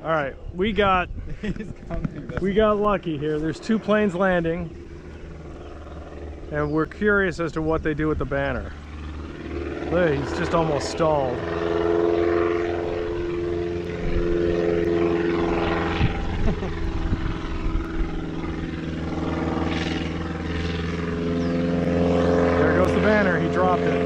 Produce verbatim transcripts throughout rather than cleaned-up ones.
All right, we got we got lucky here. There's two planes landing, and we're curious as to what they do with the banner. Look, he's just almost stalled. There goes the banner. He dropped it.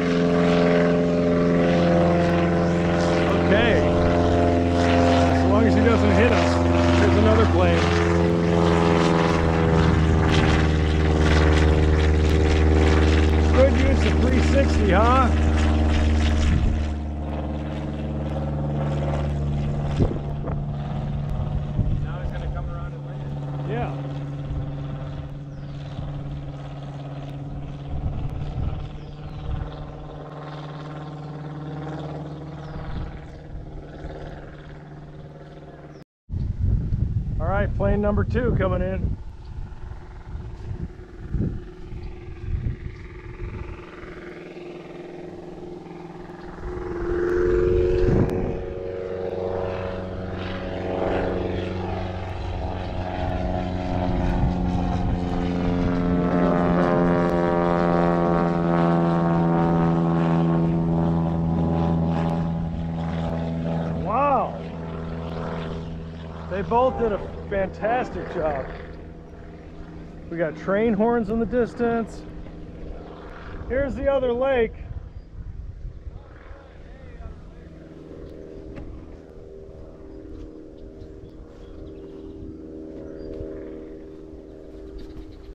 Okay. As long as he doesn't hit us. There's another plane. Good use of three sixty, huh? Now he's gonna come around and land. Yeah. All right, plane number two coming in. Wow. They both did a fantastic job. We got train horns in the distance. Here's the other lake.